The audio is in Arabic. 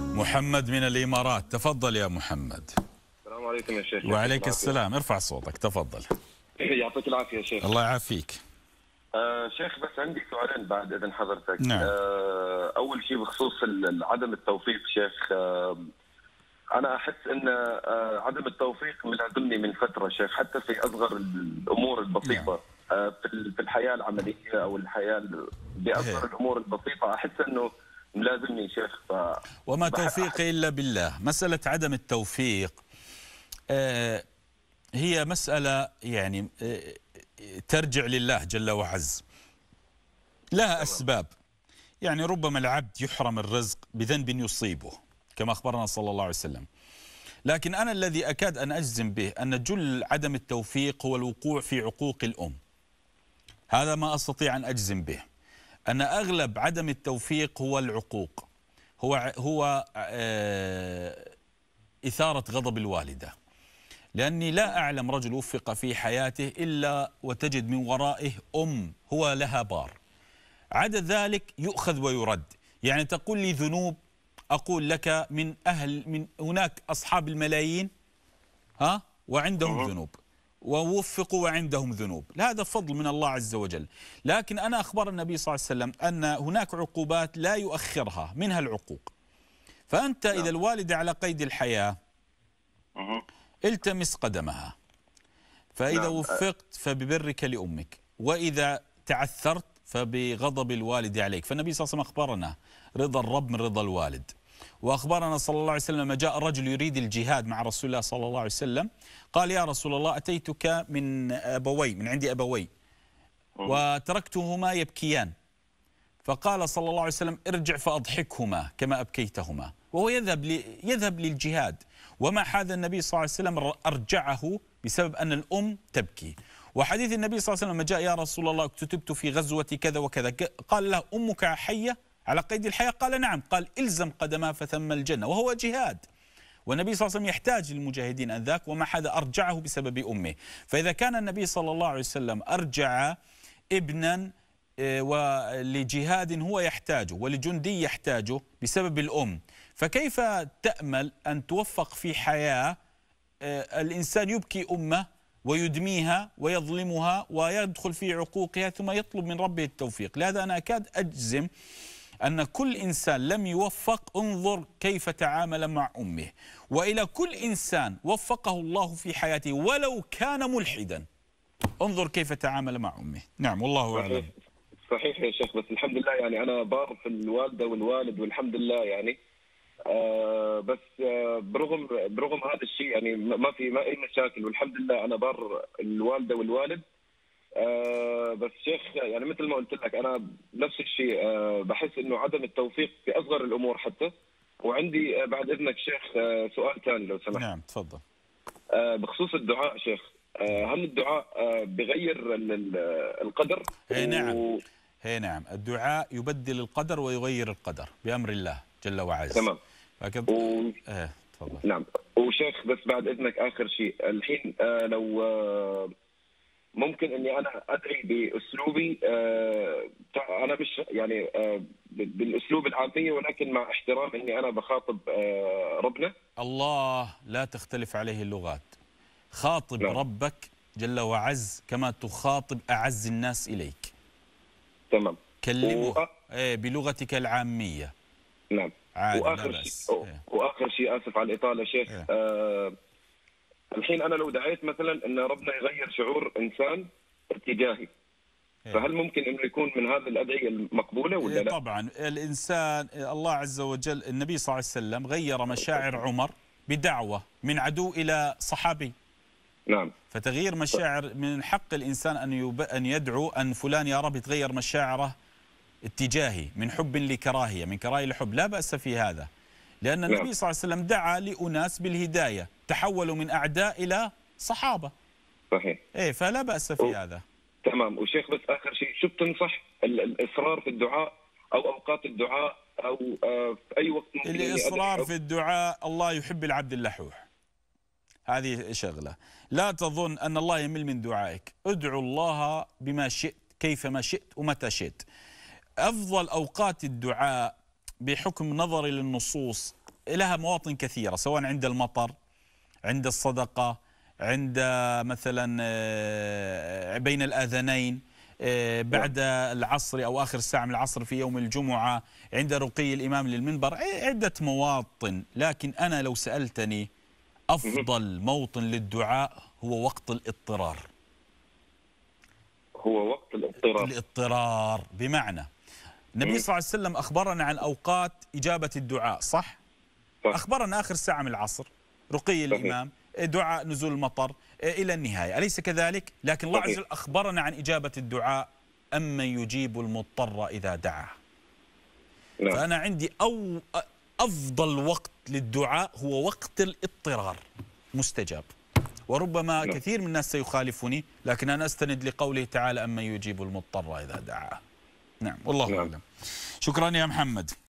محمد من الإمارات، تفضل يا محمد. السلام عليكم يا شيخ. وعليك السلام، ارفع صوتك تفضل. يعطيك العافية يا شيخ. الله يعافيك. شيخ بس عندي سؤالين بعد إذن حضرتك. نعم. أول شيء بخصوص عدم التوفيق شيخ. أنا أحس أن عدم التوفيق ملازمني من فترة شيخ، حتى في أصغر الأمور البسيطة. نعم. في الحياة العملية أو الحياة بأصغر الأمور البسيطة أحس أنه ملازمني شيخ. وما توفيقي إلا بالله. مسألة عدم التوفيق هي مسألة يعني ترجع لله جل وعز، لها أسباب. يعني ربما العبد يحرم الرزق بذنب يصيبه كما أخبرنا صلى الله عليه وسلم، لكن أنا الذي أكاد أن أجزم به أن جل عدم التوفيق هو الوقوع في عقوق الأم. هذا ما أستطيع أن أجزم به، أن أغلب عدم التوفيق هو العقوق، هو إثارة غضب الوالدة. لأني لا أعلم رجل وفق في حياته إلا وتجد من ورائه هو لها بار، عدا ذلك يؤخذ ويرد. يعني تقول لي ذنوب، أقول لك من هناك أصحاب الملايين وعندهم ذنوب، ووفقوا وعندهم ذنوب، هذا فضل من الله عز وجل. لكن أنا أخبر النبي صلى الله عليه وسلم أن هناك عقوبات لا يؤخرها، منها العقوق. فأنت إذا الوالدة على قيد الحياة التمس قدمها، فإذا وفقت فببرك لأمك، وإذا تعثرت فبغضب الوالد عليك. فالنبي صلى الله عليه وسلم أخبرنا رضا الرب من رضا الوالد. وأخبرنا صلى الله عليه وسلم لما جاء رجل يريد الجهاد مع رسول الله صلى الله عليه وسلم، قال يا رسول الله أتيتك من عندي أبوي وتركتهما يبكيان، فقال صلى الله عليه وسلم ارجع فأضحكهما كما أبكيتهما، وهو يذهب للجهاد. وما حاذ النبي صلى الله عليه وسلم أرجعه بسبب أن الأم تبكي. وحديث النبي صلى الله عليه وسلم لما جاء يا رسول الله اكتتبت في غزوة كذا وكذا، قال له أمك حية على قيد الحياة؟ قال نعم. قال إلزم قدمها فثم الجنة، وهو جهاد. والنبي صلى الله عليه وسلم يحتاج للمجاهدين أنذاك، وما حدا أرجعه بسبب أمه. فإذا كان النبي صلى الله عليه وسلم أرجع ابنا ولجهاد هو يحتاجه ولجندي يحتاجه بسبب الأم، فكيف تأمل أن توفق في حياة الإنسان يبكي أمه ويدميها ويظلمها ويدخل في عقوقها ثم يطلب من ربه التوفيق؟ لهذا أنا أكاد أجزم أن كل إنسان لم يوفق انظر كيف تعامل مع أمه، وإلى كل إنسان وفقه الله في حياته ولو كان ملحدا انظر كيف تعامل مع أمه. نعم والله أعلم. صحيح يا شيخ، بس الحمد لله يعني أنا بار في الوالدة والوالد والحمد لله يعني. بس برغم هذا الشيء يعني ما أي مشاكل، والحمد لله أنا بار الوالدة والوالد. بس شيخ يعني مثل ما قلت لك أنا نفس الشيء، بحس إنه عدم التوفيق في أصغر الأمور حتى. وعندي بعد إذنك شيخ سؤال ثاني لو سمحت. نعم تفضل. بخصوص الدعاء شيخ، هل الدعاء بغير القدر؟ نعم الدعاء يبدل القدر ويغير القدر بأمر الله جل وعز. تمام. تفضل. نعم. وشيخ بس بعد إذنك آخر شيء الحين، لو ممكن اني انا ادعي باسلوبي، انا مش يعني بالاسلوب العاميه، ولكن مع احترام اني انا بخاطب ربنا. الله لا تختلف عليه اللغات. خاطب ربك جل وعز كما تخاطب اعز الناس اليك. تمام. كلمه بلغتك العاميه. نعم. واخر شيء اسف على الاطاله شيخ. الحين أنا لو دعيت مثلا أن ربنا يغير شعور إنسان اتجاهي، فهل ممكن أنه يكون من هذا الأدعية المقبولة ولا لا؟ طبعا الإنسان الله عز وجل، النبي صلى الله عليه وسلم غير مشاعر عمر بدعوة من عدو إلى صحابي. نعم. فتغيير مشاعر من حق الإنسان أن يدعو أن فلان يا رب تغير مشاعره اتجاهي من حب لكراهية، من كراهية لحب، لا بأس في هذا. لأن النبي صلى الله عليه وسلم دعا لأناس بالهداية تحولوا من أعداء إلى صحابة. صحيح. فلا بأس في هذا. تمام. وشيخ بس آخر شيء، شو بتنصح الإصرار في الدعاء أو أوقات الدعاء أو في أي وقت ممكن؟ الإصرار في الدعاء، الله يحب العبد اللحوح، هذه شغلة. لا تظن أن الله يمل من دعائك، ادعو الله بما شئت كيفما شئت ومتى شئت. أفضل أوقات الدعاء بحكم نظري للنصوص لها مواطن كثيرة، سواء عند المطر، عند الصدقة، عند مثلا بين الآذانين، بعد العصر أو آخر الساعة من العصر في يوم الجمعة، عند رقي الإمام للمنبر، عدة مواطن. لكن أنا لو سألتني أفضل موطن للدعاء هو وقت الاضطرار. هو وقت الاضطرار. الاضطرار بمعنى النبي صلى الله عليه وسلم أخبرنا عن أوقات إجابة الدعاء، صح؟ أخبرنا آخر ساعة من العصر، رقي الإمام، دعاء نزول المطر، إلى النهاية، أليس كذلك؟ لكن الله عز وجل أخبرنا عن إجابة الدعاء، أمن يجيب المضطر إذا دعاه. فأنا عندي أفضل وقت للدعاء هو وقت الاضطرار، مستجاب. وربما كثير من الناس سيخالفني، لكن أنا أستند لقوله تعالى أمن يجيب المضطر إذا دعاه. نعم، والله أعلم. شكرا يا محمد.